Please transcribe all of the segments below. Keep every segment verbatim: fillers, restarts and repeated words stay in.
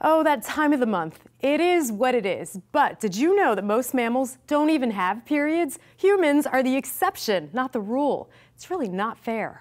Oh, that time of the month. It is what it is. But did you know that most mammals don't even have periods? Humans are the exception, not the rule. It's really not fair.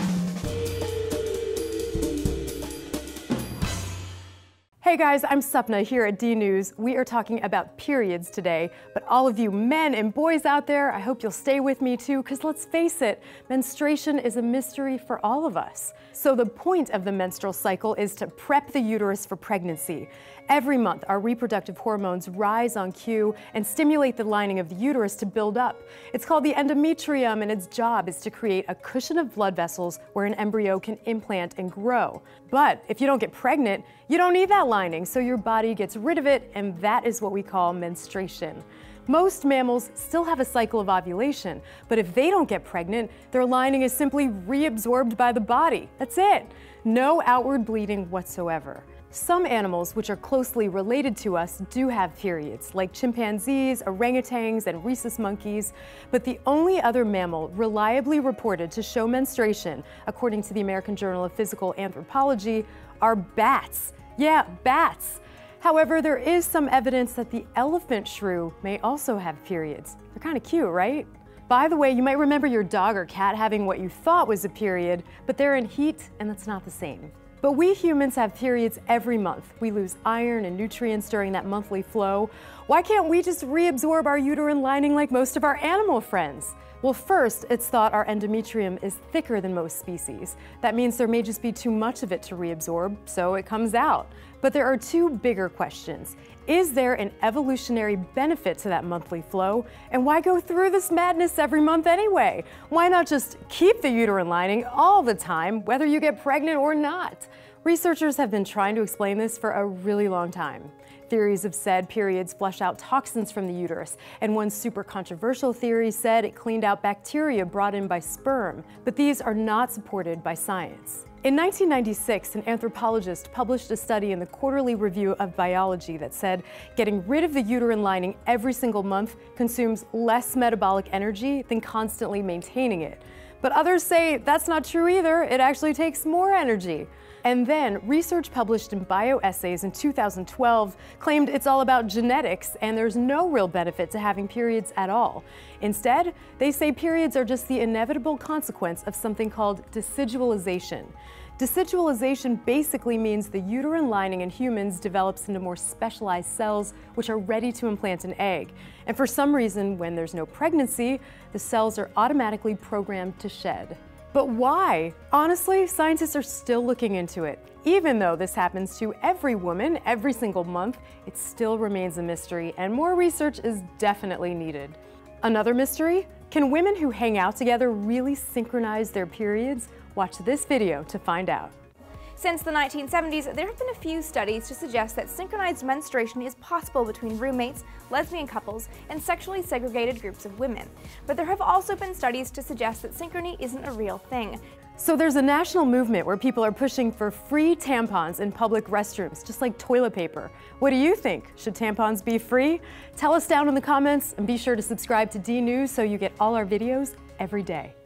Hey guys, I'm Sapna here at D News. We are talking about periods today, but all of you men and boys out there, I hope you'll stay with me too, because let's face it, menstruation is a mystery for all of us. So the point of the menstrual cycle is to prep the uterus for pregnancy. Every month, our reproductive hormones rise on cue and stimulate the lining of the uterus to build up. It's called the endometrium, and its job is to create a cushion of blood vessels where an embryo can implant and grow. But if you don't get pregnant, you don't need that lining, so your body gets rid of it, and that is what we call menstruation. Most mammals still have a cycle of ovulation, but if they don't get pregnant, their lining is simply reabsorbed by the body. That's it. No outward bleeding whatsoever. Some animals, which are closely related to us, do have periods, like chimpanzees, orangutans, and rhesus monkeys, but the only other mammal reliably reported to show menstruation, according to the American Journal of Physical Anthropology, are bats. Yeah, bats. However, there is some evidence that the elephant shrew may also have periods. They're kind of cute, right? By the way, you might remember your dog or cat having what you thought was a period, but they're in heat, and that's not the same. But we humans have periods every month. We lose iron and nutrients during that monthly flow. Why can't we just reabsorb our uterine lining like most of our animal friends? Well, first, it's thought our endometrium is thicker than most species. That means there may just be too much of it to reabsorb, so it comes out. But there are two bigger questions. Is there an evolutionary benefit to that monthly flow? And why go through this madness every month anyway? Why not just keep the uterine lining all the time, whether you get pregnant or not? Researchers have been trying to explain this for a really long time. Theories have said periods flush out toxins from the uterus, and one super controversial theory said it cleaned out bacteria brought in by sperm. But these are not supported by science. In nineteen ninety-six, an anthropologist published a study in the Quarterly Review of Biology that said getting rid of the uterine lining every single month consumes less metabolic energy than constantly maintaining it. But others say that's not true either. It actually takes more energy. And then research published in Bioessays in two thousand twelve claimed it's all about genetics and there's no real benefit to having periods at all. Instead, they say periods are just the inevitable consequence of something called decidualization. Decidualization basically means the uterine lining in humans develops into more specialized cells which are ready to implant an egg. And for some reason, when there's no pregnancy, the cells are automatically programmed to shed. But why? Honestly, scientists are still looking into it. Even though this happens to every woman every single month, it still remains a mystery, and more research is definitely needed. Another mystery? Can women who hang out together really synchronize their periods? Watch this video to find out. Since the nineteen seventies, there have been a few studies to suggest that synchronized menstruation is possible between roommates, lesbian couples, and sexually segregated groups of women. But there have also been studies to suggest that synchrony isn't a real thing. So there's a national movement where people are pushing for free tampons in public restrooms, just like toilet paper. What do you think? Should tampons be free? Tell us down in the comments, and be sure to subscribe to D News so you get all our videos every day.